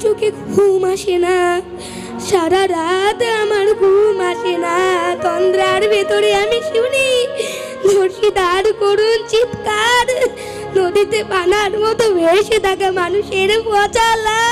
চোখে ঘুম আসে না, সারা রাত আমার ঘুম আসে না। তন্দ্রার ভেতরে আমি শুনি ধর্ষিতার করুণ চিৎকার, নদীতে পানার মতো ভেসে থাকা মানুষের পচা লাশ।